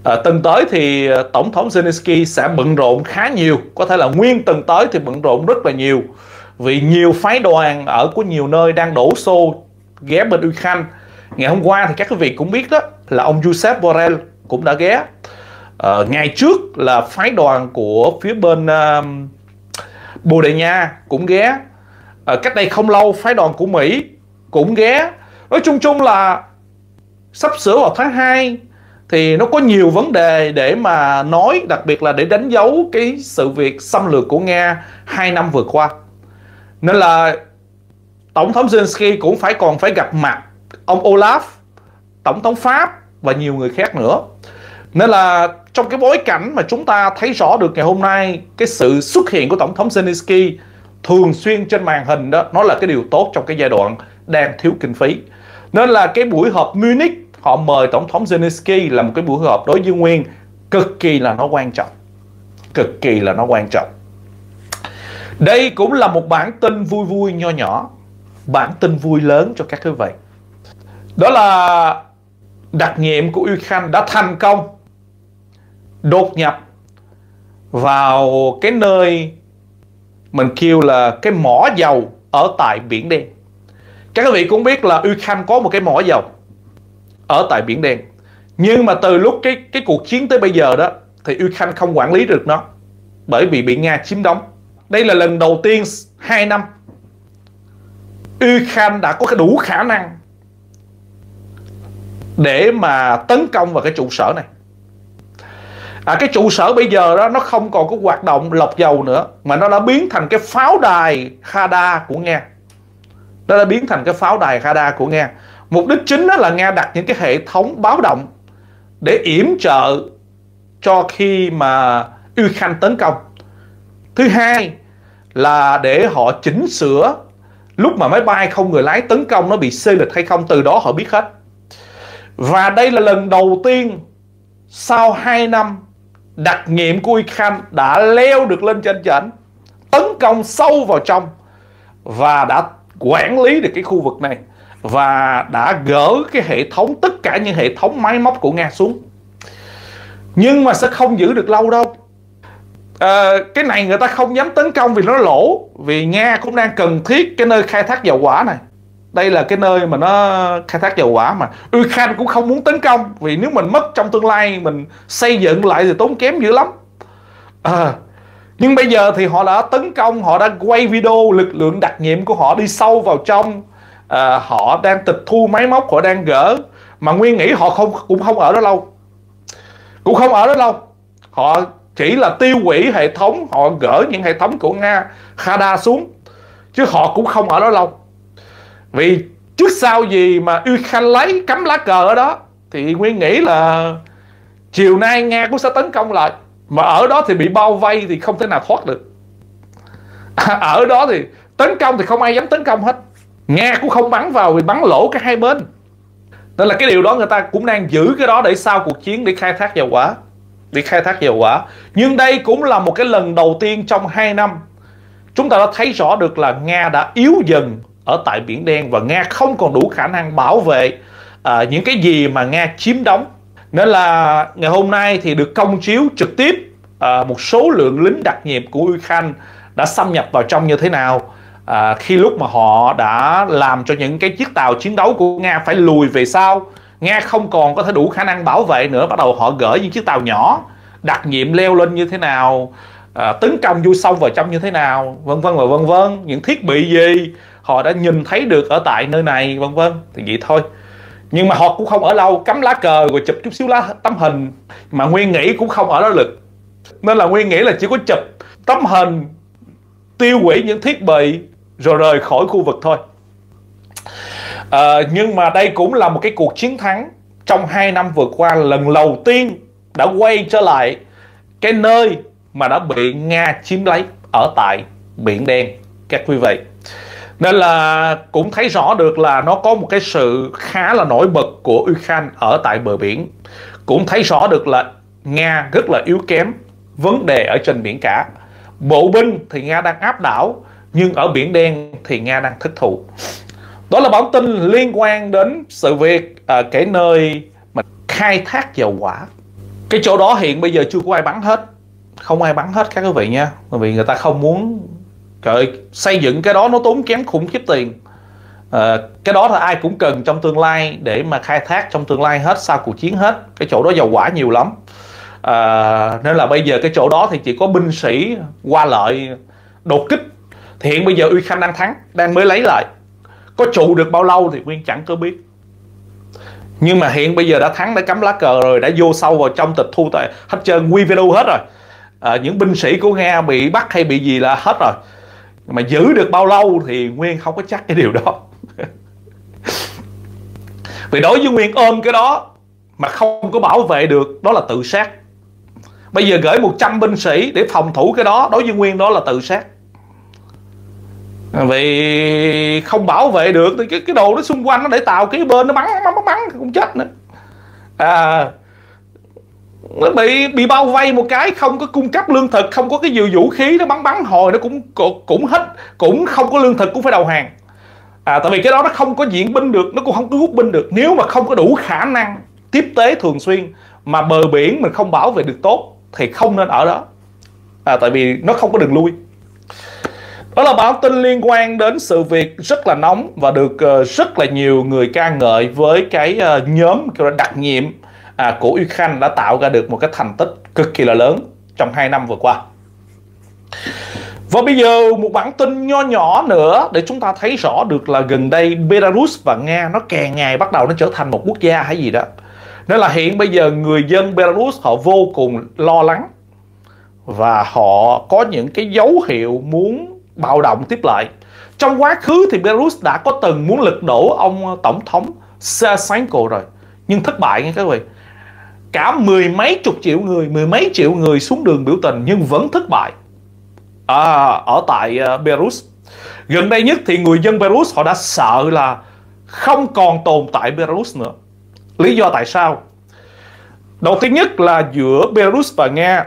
À, tuần tới thì Tổng thống Zelensky sẽ bận rộn khá nhiều, có thể là nguyên tuần tới thì bận rộn rất là nhiều, vì nhiều phái đoàn ở của nhiều nơi đang đổ xô ghé bên Ukraine. Ngày hôm qua thì các quý vị cũng biết đó là ông Josep Borrell cũng đã ghé. À, ngày trước là phái đoàn của phía bên uh, Bồ Đào Nha cũng ghé. À, cách đây không lâu phái đoàn của Mỹ cũng ghé. Nói chung chung là sắp sửa vào tháng hai thì nó có nhiều vấn đề để mà nói, đặc biệt là để đánh dấu cái sự việc xâm lược của Nga hai năm vừa qua. Nên là Tổng thống Zelensky cũng phải còn phải gặp mặt ông Olaf, Tổng thống Pháp và nhiều người khác nữa. Nên là trong cái bối cảnh mà chúng ta thấy rõ được ngày hôm nay, cái sự xuất hiện của Tổng thống Zelensky thường xuyên trên màn hình đó, nó là cái điều tốt trong cái giai đoạn đang thiếu kinh phí. Nên là cái buổi họp Munich họ mời Tổng thống Zelensky là một cái buổi họp đối với Nguyên cực kỳ là nó quan trọng. Cực kỳ là nó quan trọng. Đây cũng là một bản tin vui vui nho nhỏ, bản tin vui lớn cho các quý vị. Đó là đặc nhiệm của Ukraine đã thành công đột nhập vào cái nơi mình kêu là cái mỏ dầu ở tại Biển Đen. Các quý vị cũng biết là Ukraine có một cái mỏ dầu ở tại Biển Đen. Nhưng mà từ lúc cái, cái cuộc chiến tới bây giờ đó thì Ukraine không quản lý được nó, bởi vì bị Nga chiếm đóng. Đây là lần đầu tiên hai năm Ukraine đã có cái đủ khả năng để mà tấn công vào cái trụ sở này. À, cái trụ sở bây giờ đó nó không còn có hoạt động lọc dầu nữa, mà nó đã biến thành cái pháo đài radar của Nga. Nó đã biến thành cái pháo đài radar của Nga. Mục đích chính đó là Nga đặt những cái hệ thống báo động để yểm trợ cho khi mà Ukraine tấn công. Thứ hai là để họ chỉnh sửa lúc mà máy bay không người lái tấn công nó bị xê lệch hay không, từ đó họ biết hết. Và đây là lần đầu tiên sau hai năm đặc nhiệm của Ukraine đã leo được lên trên trển, tấn công sâu vào trong và đã quản lý được cái khu vực này, và đã gỡ cái hệ thống, tất cả những hệ thống máy móc của Nga xuống. Nhưng mà sẽ không giữ được lâu đâu. À, cái này người ta không dám tấn công vì nó lỗ, vì Nga cũng đang cần thiết cái nơi khai thác dầu hỏa này. Đây là cái nơi mà nó khai thác dầu hỏa mà Ukraine cũng không muốn tấn công, vì nếu mình mất trong tương lai mình xây dựng lại thì tốn kém dữ lắm. À, nhưng bây giờ thì họ đã tấn công, họ đã quay video lực lượng đặc nhiệm của họ đi sâu vào trong. À, họ đang tịch thu máy móc, họ đang gỡ. Mà Nguyên nghĩ họ không cũng không ở đó lâu, cũng không ở đó lâu. Họ chỉ là tiêu hủy hệ thống, họ gỡ những hệ thống của Nga radar xuống, chứ họ cũng không ở đó lâu. Vì trước sau gì mà Ukraine lấy cắm lá cờ ở đó thì Nguyên nghĩ là chiều nay Nga cũng sẽ tấn công lại. Mà ở đó thì bị bao vây thì không thể nào thoát được. À, ở đó thì tấn công thì không ai dám tấn công hết. Nga cũng không bắn vào vì bắn lỗ cả hai bên. Nên là cái điều đó người ta cũng đang giữ cái đó để sau cuộc chiến để khai thác dầu hỏa. Để khai thác dầu hỏa. Nhưng đây cũng là một cái lần đầu tiên trong hai năm chúng ta đã thấy rõ được là Nga đã yếu dần ở tại Biển Đen, và Nga không còn đủ khả năng bảo vệ à, những cái gì mà Nga chiếm đóng. Nên là ngày hôm nay thì được công chiếu trực tiếp à, một số lượng lính đặc nhiệm của Ukraine đã xâm nhập vào trong như thế nào. À, khi lúc mà họ đã làm cho những cái chiếc tàu chiến đấu của Nga phải lùi về sau, Nga không còn có thể đủ khả năng bảo vệ nữa, bắt đầu họ gửi những chiếc tàu nhỏ đặc nhiệm leo lên như thế nào, à, tấn công vô sâu vào trong như thế nào, vân vân và vân vân, những thiết bị gì họ đã nhìn thấy được ở tại nơi này, vân vân, thì vậy thôi. Nhưng mà họ cũng không ở lâu, cắm lá cờ rồi chụp chút xíu lá tấm hình, mà Nguyên nghĩ cũng không ở đó lực. Nên là Nguyên nghĩ là chỉ có chụp tấm hình, tiêu hủy những thiết bị rồi rời khỏi khu vực thôi. À, nhưng mà đây cũng là một cái cuộc chiến thắng trong hai năm vừa qua, lần đầu tiên đã quay trở lại cái nơi mà đã bị Nga chiếm lấy ở tại Biển Đen các quý vị. Nên là cũng thấy rõ được là nó có một cái sự khá là nổi bật của Ukraine ở tại bờ biển. Cũng thấy rõ được là Nga rất là yếu kém vấn đề ở trên biển cả. Bộ binh thì Nga đang áp đảo, nhưng ở Biển Đen thì Nga đang thất thủ. Đó là bản tin liên quan đến sự việc à, cái nơi mà khai thác dầu hỏa. Cái chỗ đó hiện bây giờ chưa có ai bắn hết, không ai bắn hết các quý vị nha, bởi vì người ta không muốn. Trời, xây dựng cái đó nó tốn kém khủng khiếp tiền. à, Cái đó là ai cũng cần trong tương lai để mà khai thác trong tương lai hết, sau cuộc chiến hết. Cái chỗ đó dầu hỏa nhiều lắm. à, Nên là bây giờ cái chỗ đó thì chỉ có binh sĩ qua lợi đột kích. Thì hiện bây giờ Ukraine đang thắng, đang mới lấy lại. Có trụ được bao lâu thì Nguyên chẳng có biết. Nhưng mà hiện bây giờ đã thắng, đã cắm lá cờ rồi, đã vô sâu vào trong tịch thu tại hết trơn, quy video hết rồi. à, Những binh sĩ của Nga bị bắt hay bị gì là hết rồi. Mà giữ được bao lâu thì Nguyên không có chắc cái điều đó. Vì đối với Nguyên, ôm cái đó mà không có bảo vệ được, đó là tự sát. Bây giờ gửi một trăm binh sĩ để phòng thủ cái đó, đối với Nguyên đó là tự sát. Vì không bảo vệ được thì cái, cái đồ nó xung quanh nó để tạo cái bên nó bắn bắn bắn, bắn cũng chết nữa. à, Nó bị bị bao vây một cái, không có cung cấp lương thực, không có cái nhiều vũ khí, nó bắn bắn hồi nó cũng cũng hết, cũng không có lương thực, cũng phải đầu hàng. à, Tại vì cái đó nó không có diện binh được, nó cũng không có rút binh được. Nếu mà không có đủ khả năng tiếp tế thường xuyên, mà bờ biển mình không bảo vệ được tốt, thì không nên ở đó. à, Tại vì nó không có đường lui. Đó là bản tin liên quan đến sự việc rất là nóng và được uh, rất là nhiều người ca ngợi với cái uh, nhóm đặc nhiệm à, của Ukraine đã tạo ra được một cái thành tích cực kỳ là lớn trong hai năm vừa qua. Và bây giờ một bản tin nho nhỏ nữa để chúng ta thấy rõ được là gần đây Belarus và Nga nó càng ngày bắt đầu nó trở thành một quốc gia hay gì đó. Nên là hiện bây giờ người dân Belarus họ vô cùng lo lắng và họ có những cái dấu hiệu muốn bạo động tiếp lại. Trong quá khứ thì Belarus đã có từng muốn lật đổ ông tổng thống Lukashenko rồi, nhưng thất bại nha các vị. Cả mười mấy chục triệu người, mười mấy triệu người xuống đường biểu tình nhưng vẫn thất bại à, ở tại uh, Belarus. Gần đây nhất thì người dân Belarus họ đã sợ là không còn tồn tại Belarus nữa. Lý do tại sao? Đầu tiên nhất là giữa Belarus và Nga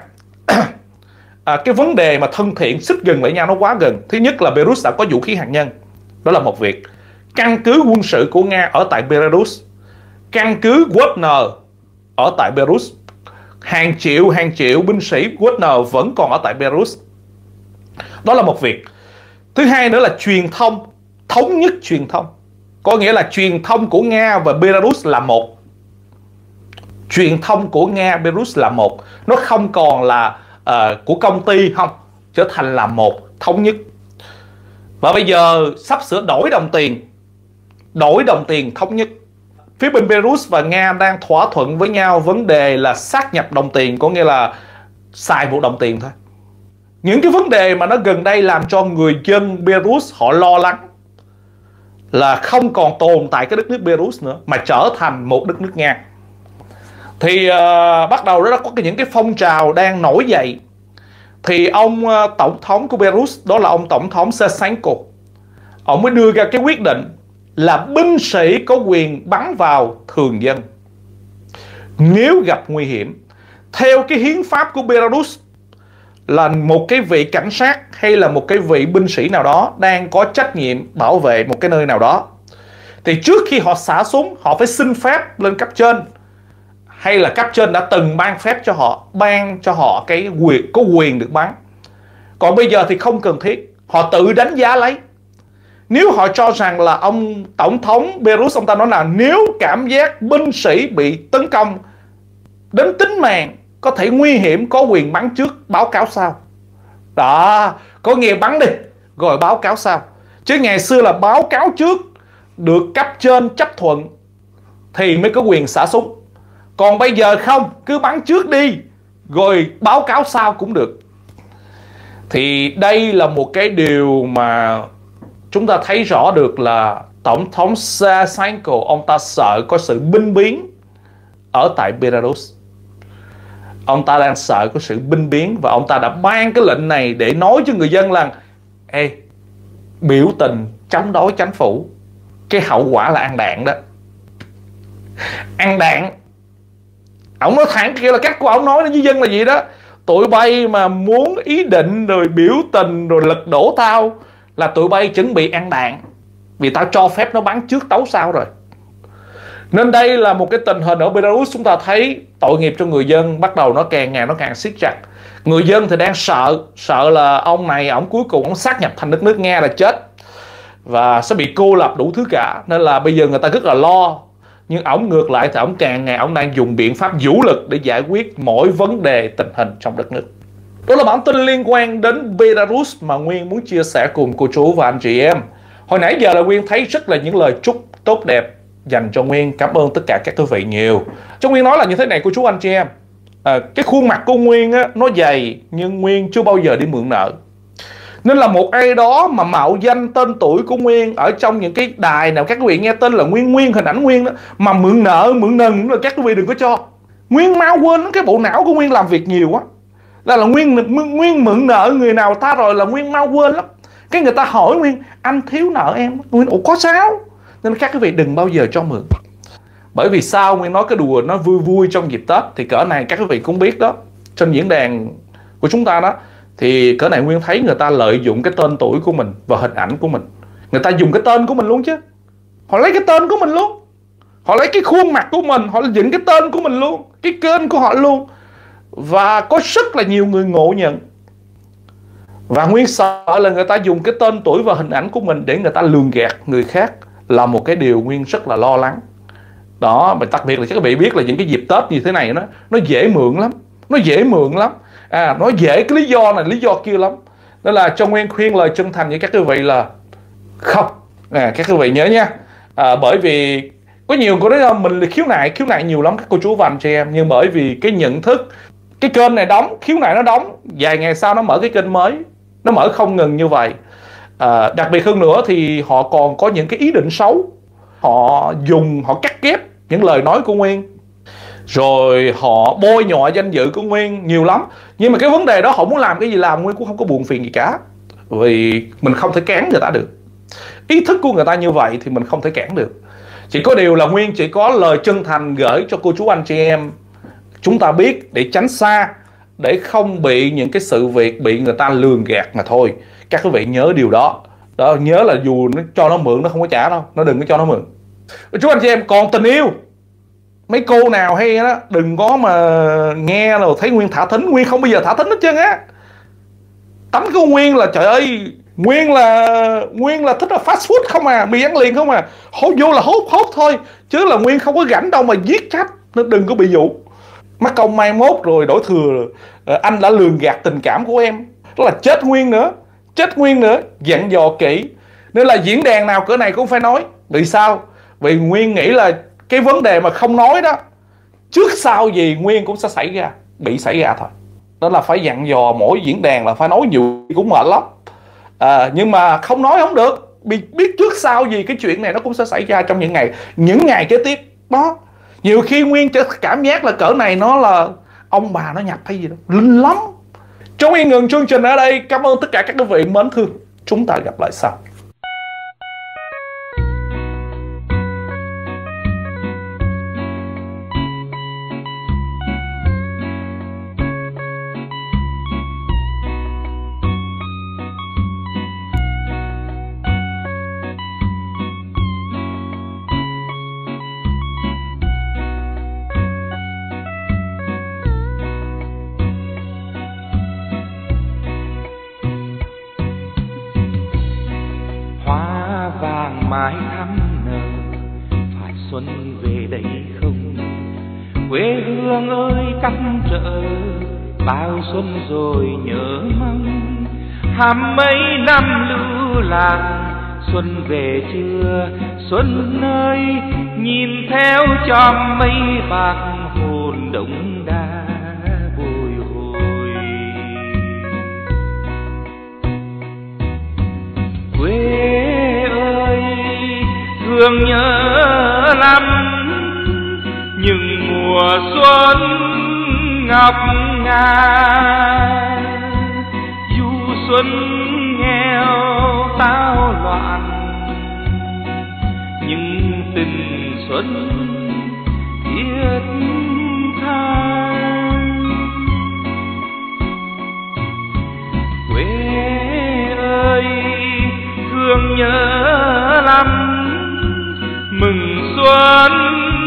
À, cái vấn đề mà thân thiện xích gần lại nhau nó quá gần. Thứ nhất là Belarus đã có vũ khí hạt nhân, đó là một việc. Căn cứ quân sự của Nga ở tại Belarus, căn cứ Wagner ở tại Belarus, hàng triệu hàng triệu binh sĩ Wagner vẫn còn ở tại Belarus. Đó là một việc. Thứ hai nữa là truyền thông, thống nhất truyền thông. Có nghĩa là truyền thông của Nga và Belarus là một. Truyền thông của Nga, Belarus là một. Nó không còn là Uh, của công ty, không, trở thành là một, thống nhất. Và bây giờ sắp sửa đổi đồng tiền, đổi đồng tiền thống nhất. Phía bên Belarus và Nga đang thỏa thuận với nhau vấn đề là sát nhập đồng tiền, có nghĩa là xài một đồng tiền thôi. Những cái vấn đề mà nó gần đây làm cho người dân Belarus họ lo lắng là không còn tồn tại cái đất nước Belarus nữa, mà trở thành một đất nước Nga. Thì uh, bắt đầu đó có những cái phong trào đang nổi dậy. Thì ông uh, tổng thống của Belarus, đó là ông tổng thống Lukashenko, ông mới đưa ra cái quyết định là binh sĩ có quyền bắn vào thường dân nếu gặp nguy hiểm. Theo cái hiến pháp của Belarus là một cái vị cảnh sát hay là một cái vị binh sĩ nào đó đang có trách nhiệm bảo vệ một cái nơi nào đó, thì trước khi họ xả súng họ phải xin phép lên cấp trên, hay là cấp trên đã từng ban phép cho họ, ban cho họ cái quyền, có quyền được bắn. Còn bây giờ thì không cần thiết, họ tự đánh giá lấy. Nếu họ cho rằng là ông tổng thống Belarus, ông ta nói là nếu cảm giác binh sĩ bị tấn công đến tính mạng, có thể nguy hiểm, có quyền bắn trước, báo cáo sau. Đó, có nghĩa bắn đi rồi báo cáo sau. Chứ ngày xưa là báo cáo trước, được cấp trên chấp thuận thì mới có quyền xả súng. Còn bây giờ không, cứ bắn trước đi rồi báo cáo sau cũng được. Thì đây là một cái điều mà chúng ta thấy rõ được là tổng thống Lukashenko, ông ta sợ có sự binh biến ở tại Belarus. Ông ta đang sợ có sự binh biến và ông ta đã ban cái lệnh này để nói cho người dân là ê, biểu tình chống đối chính phủ, cái hậu quả là ăn đạn đó. Ăn đạn. Ông nói thẳng kia là cách của ông nói với dân là gì đó: tụi bay mà muốn ý định rồi biểu tình rồi lật đổ tao là tụi bay chuẩn bị ăn đạn, vì tao cho phép nó bắn trước tấu sau rồi. Nên đây là một cái tình hình ở Belarus, chúng ta thấy tội nghiệp cho người dân bắt đầu nó càng ngày nó càng siết chặt. Người dân thì đang sợ, sợ là ông này, ông cuối cùng ông sát nhập thành đất nước Nga là chết và sẽ bị cô lập đủ thứ cả. Nên là bây giờ người ta rất là lo. Nhưng ổng ngược lại thì ổng càng ngày ổng đang dùng biện pháp vũ lực để giải quyết mỗi vấn đề tình hình trong đất nước. Đó là bản tin liên quan đến Belarus mà Nguyên muốn chia sẻ cùng cô chú và anh chị em. Hồi nãy giờ là Nguyên thấy rất là những lời chúc tốt đẹp dành cho Nguyên. Cảm ơn tất cả các quý vị nhiều. Cho Nguyên nói là như thế này cô chú anh chị em. À, cái khuôn mặt của Nguyên á, nó dày nhưng Nguyên chưa bao giờ đi mượn nợ. Nên là một ai đó mà mạo danh tên tuổi của Nguyên ở trong những cái đài nào các quý vị nghe tên là Nguyên Nguyên, hình ảnh Nguyên đó, mà mượn nợ, mượn nần là các quý vị đừng có cho. Nguyên mau quên cái bộ não của Nguyên làm việc nhiều quá. Là là Nguyên, Nguyên mượn nợ người nào ta rồi là Nguyên mau quên lắm. Cái người ta hỏi Nguyên, anh thiếu nợ em. Nguyên, ủa có sao? Nên các quý vị đừng bao giờ cho mượn. Bởi vì sao Nguyên nói cái đùa nó vui vui trong dịp Tết thì cỡ này các quý vị cũng biết đó. Trên diễn đàn của chúng ta đó thì cỡ này Nguyên thấy người ta lợi dụng cái tên tuổi của mình và hình ảnh của mình. Người ta dùng cái tên của mình luôn chứ. Họ lấy cái tên của mình luôn. Họ lấy cái khuôn mặt của mình, họ dựng cái tên của mình luôn, cái kênh của họ luôn. Và có rất là nhiều người ngộ nhận. Và Nguyên sợ là người ta dùng cái tên tuổi và hình ảnh của mình để người ta lường gạt người khác, là một cái điều Nguyên rất là lo lắng. Đó, đặc biệt là các bạn biết là những cái dịp Tết như thế này nó nó dễ mượn lắm, nó dễ mượn lắm, à nó dễ cái lý do này lý do kia lắm. Nên là cho Nguyên khuyên lời chân thành với các quý vị là không, à, các quý vị nhớ nha, à, bởi vì có nhiều cô nói mình là khiếu nại khiếu nại nhiều lắm các cô chú và anh chị em, nhưng bởi vì cái nhận thức cái kênh này đóng, khiếu nại nó đóng, vài ngày sau nó mở cái kênh mới, nó mở không ngừng như vậy. À, đặc biệt hơn nữa thì họ còn có những cái ý định xấu, họ dùng, họ cắt ghép những lời nói của Nguyên, rồi họ bôi nhọ danh dự của Nguyên nhiều lắm. Nhưng mà cái vấn đề đó họ muốn làm cái gì làm, Nguyên cũng không có buồn phiền gì cả, vì mình không thể cản người ta được. Ý thức của người ta như vậy thì mình không thể cản được. Chỉ có điều là Nguyên chỉ có lời chân thành gửi cho cô chú anh chị em chúng ta biết để tránh xa, để không bị những cái sự việc bị người ta lường gạt mà thôi. Các quý vị nhớ điều đó. Đó, nhớ là dù nó cho nó mượn nó không có trả đâu, nó đừng có cho nó mượn. Chú anh chị em còn tình yêu, mấy cô nào hay đó đừng có mà nghe rồi thấy Nguyên thả thính. Nguyên không bao giờ thả thính hết trơn á. Tánh của Nguyên là trời ơi, Nguyên là Nguyên là thích là fast food không à, mì ăn liền không à, hốt vô là hốt hốt thôi, chứ là Nguyên không có rảnh đâu mà giết khách. Nên đừng có bị dụ mắc công mai mốt rồi đổi thừa rồi, anh đã lường gạt tình cảm của em, đó là chết Nguyên nữa, chết Nguyên nữa. Dặn dò kỹ. Nên là diễn đàn nào cỡ này cũng phải nói. Vì sao? Vì Nguyên nghĩ là cái vấn đề mà không nói đó, trước sau gì Nguyên cũng sẽ xảy ra, bị xảy ra thôi. Đó là phải dặn dò mỗi diễn đàn là phải nói nhiều cũng mệt lắm, à, nhưng mà không nói không được, biết, biết trước sau gì cái chuyện này nó cũng sẽ xảy ra trong những ngày những ngày kế tiếp đó. Nhiều khi Nguyên cảm giác là cỡ này nó là ông bà nó nhập hay gì đó, linh lắm. Cho Nguyên ngừng chương trình ở đây. Cảm ơn tất cả các quý vị mến thương. Chúng ta gặp lại sau. mãi thắm nở, phải xuân về đây không? Quê hương ơi cắt trở, bao xuân rồi nhớ mong. Hàm mấy năm lưu lạc, xuân về chưa? Xuân ơi, nhìn theo chòm mây bạc, hồn đông đa bồi hồi. Quê ơi, thương nhớ lắm những mùa xuân ngọc ngà. Dù xuân nghèo tao loạn, nhưng tình xuân thiết tha. Quê ơi, thương nhớ lắm mừng xuân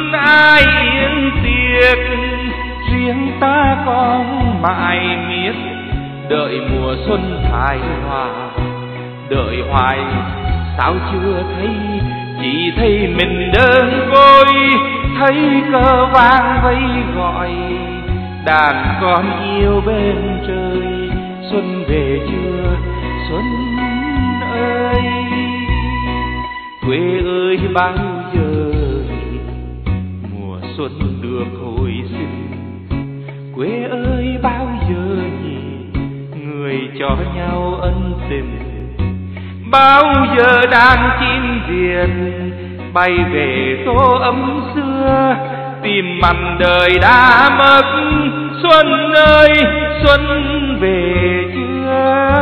con mãi miết đợi mùa xuân hài hòa. Đợi hoài sao chưa thấy, chỉ thấy mình đơn côi, thấy cờ vang vây gọi đàn con yêu bên trời. Xuân về chưa xuân ơi, quê ơi bao giờ mùa xuân được hồi sinh. Quê ơi bao giờ người cho nhau ân tình. Bao giờ đàn chim Việt bay về tô ấm xưa, tìm mặn đời đã mất. Xuân ơi xuân về chưa.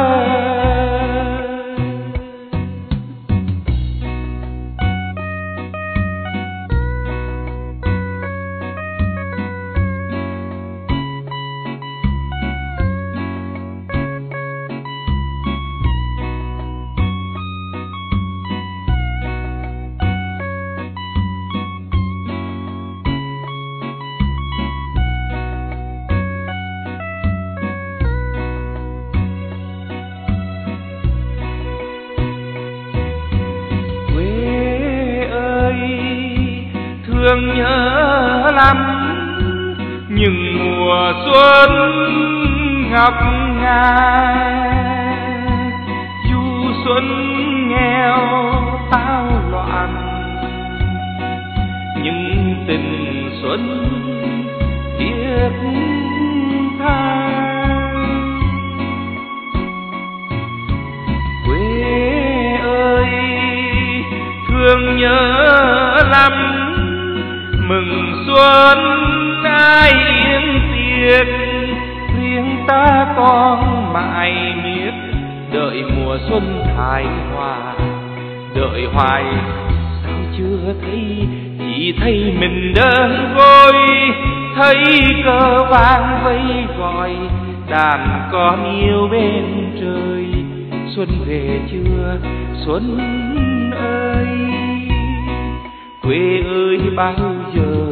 Thương nhớ lắm những mùa xuân ngọc ngà, du xuân nghèo tao loạn, những tình xuân thiết tha. Quê ơi thương nhớ lắm mừng xuân ai yên tiệc, riêng ta con mãi miết đợi mùa xuân hài hòa. Đợi hoài sao chưa thấy, chỉ thấy mình đơn côi, thấy cờ vang vây gọi đàn con yêu bên trời. Xuân về chưa xuân ơi, quê ơi bao giờ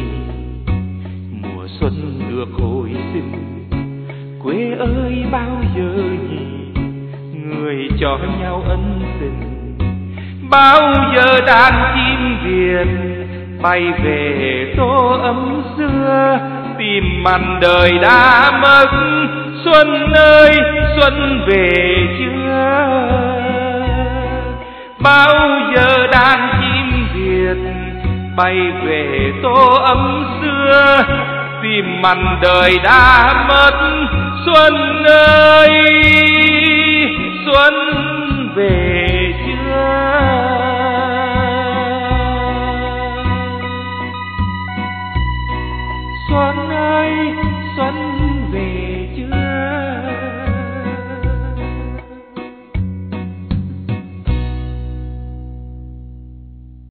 mùa xuân được hồi sinh. Quê ơi bao giờ người cho nhau ân tình. Bao giờ đàn chim Việt bay về tô ấm xưa, tìm mặn đời đã mất. Xuân ơi xuân về chưa. Bao giờ đàn chim Việt bay về tô ấm xưa, tìm mặn đời đã mất. Xuân ơi xuân về chưa.